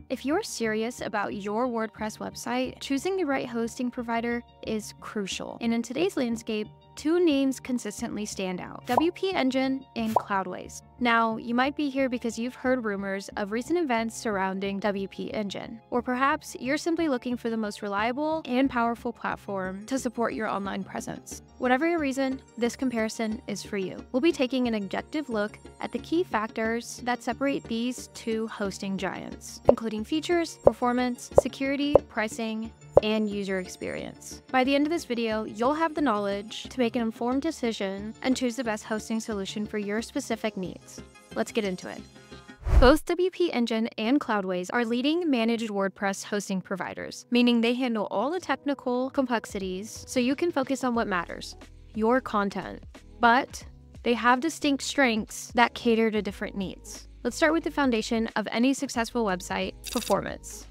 If you're serious about your WordPress website, choosing the right hosting provider is crucial. And in today's landscape, two names consistently stand out: WP Engine and Cloudways. Now, you might be here because you've heard rumors of recent events surrounding WP Engine, or perhaps you're simply looking for the most reliable and powerful platform to support your online presence. Whatever your reason, this comparison is for you. We'll be taking an objective look at the key factors that separate these two hosting giants, including features, performance, security, pricing, and user experience. By the end of this video, you'll have the knowledge to make an informed decision and choose the best hosting solution for your specific needs. Let's get into it. Both WP Engine and Cloudways are leading managed WordPress hosting providers, meaning they handle all the technical complexities so you can focus on what matters: your content. But they have distinct strengths that cater to different needs. Let's start with the foundation of any successful website: performance.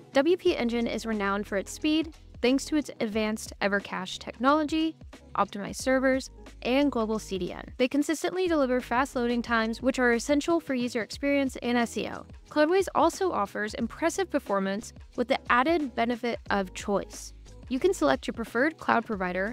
WP Engine is renowned for its speed, thanks to its advanced EverCache technology, optimized servers, and global CDN. They consistently deliver fast loading times, which are essential for user experience and SEO. Cloudways also offers impressive performance with the added benefit of choice. You can select your preferred cloud provider,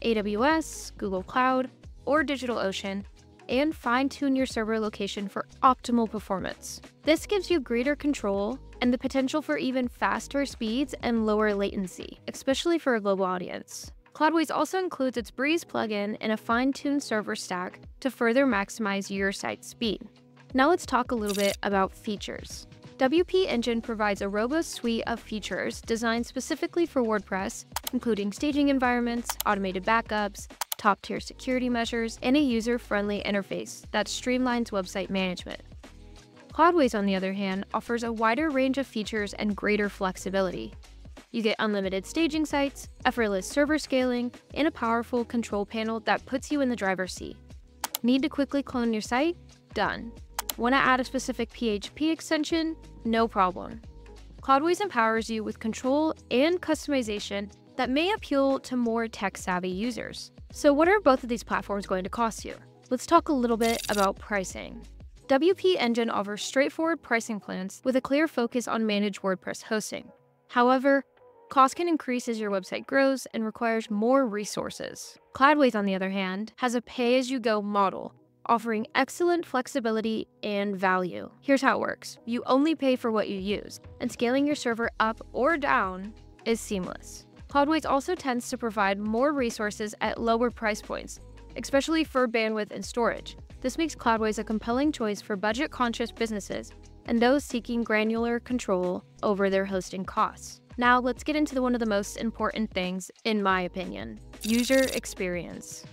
AWS, Google Cloud, or DigitalOcean, and fine-tune your server location for optimal performance. This gives you greater control and the potential for even faster speeds and lower latency, especially for a global audience. Cloudways also includes its Breeze plugin and a fine-tuned server stack to further maximize your site's speed. Now let's talk a little bit about features. WP Engine provides a robust suite of features designed specifically for WordPress, including staging environments, automated backups, top-tier security measures, and a user-friendly interface that streamlines website management. Cloudways, on the other hand, offers a wider range of features and greater flexibility. You get unlimited staging sites, effortless server scaling, and a powerful control panel that puts you in the driver's seat. Need to quickly clone your site? Done. Want to add a specific PHP extension? No problem. Cloudways empowers you with control and customization that may appeal to more tech-savvy users. So what are both of these platforms going to cost you? Let's talk a little bit about pricing. WP Engine offers straightforward pricing plans with a clear focus on managed WordPress hosting. However, costs can increase as your website grows and requires more resources. Cloudways, on the other hand, has a pay-as-you-go model, offering excellent flexibility and value. Here's how it works. You only pay for what you use, and scaling your server up or down is seamless. Cloudways also tends to provide more resources at lower price points, especially for bandwidth and storage. This makes Cloudways a compelling choice for budget-conscious businesses and those seeking granular control over their hosting costs. Now let's get into one of the most important things, in my opinion: user experience.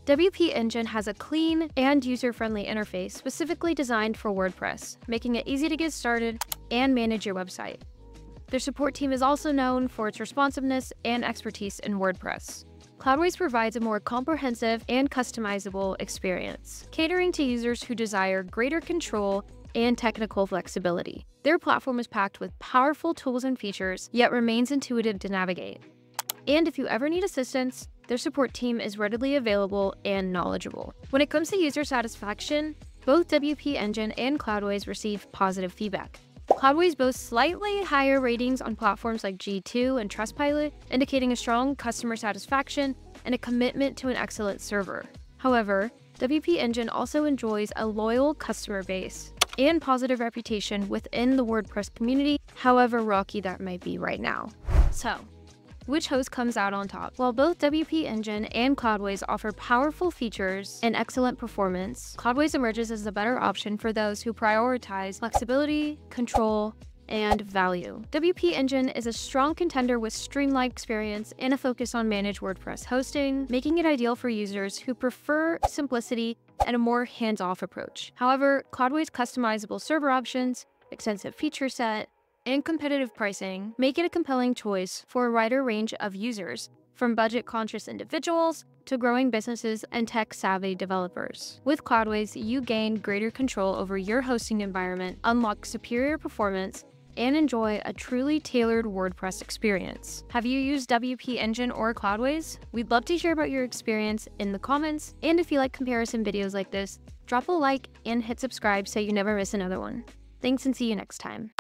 WP Engine has a clean and user-friendly interface specifically designed for WordPress, making it easy to get started and manage your website. Their support team is also known for its responsiveness and expertise in WordPress. Cloudways provides a more comprehensive and customizable experience, catering to users who desire greater control and technical flexibility. Their platform is packed with powerful tools and features, yet remains intuitive to navigate. And if you ever need assistance, their support team is readily available and knowledgeable. When it comes to user satisfaction, both WP Engine and Cloudways receive positive feedback. Cloudways boasts slightly higher ratings on platforms like G2 and Trustpilot, indicating a strong customer satisfaction and a commitment to an excellent server. However, WP Engine also enjoys a loyal customer base and positive reputation within the WordPress community, however rocky that might be right now. So, which host comes out on top? While both WP Engine and Cloudways offer powerful features and excellent performance, Cloudways emerges as the better option for those who prioritize flexibility, control, and value. WP Engine is a strong contender with streamlined experience and a focus on managed WordPress hosting, making it ideal for users who prefer simplicity and a more hands-off approach. However, Cloudways' customizable server options, extensive feature set, and competitive pricing make it a compelling choice for a wider range of users, from budget-conscious individuals to growing businesses and tech-savvy developers. With Cloudways, you gain greater control over your hosting environment, unlock superior performance, and enjoy a truly tailored WordPress experience. Have you used WP Engine or Cloudways? We'd love to hear about your experience in the comments, and if you like comparison videos like this, drop a like and hit subscribe so you never miss another one. Thanks and see you next time.